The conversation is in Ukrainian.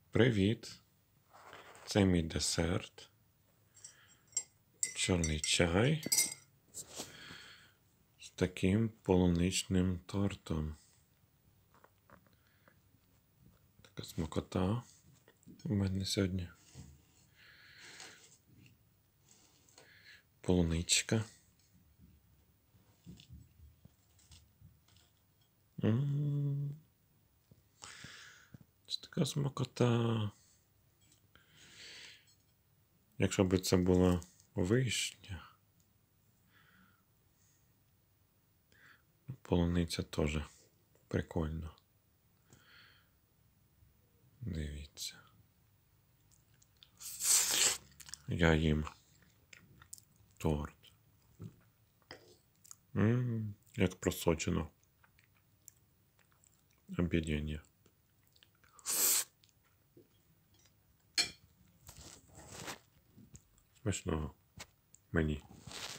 Привіт! Це мій десерт. Чорний чай з таким полуничним тортом. Така смакота у мене сьогодні. Полуничка. Це така смакота. Якщо б це була вишня, полуниця теж прикольно. Дивіться. Я їм торт. Як просочено. Об'єднання. Смачного мені.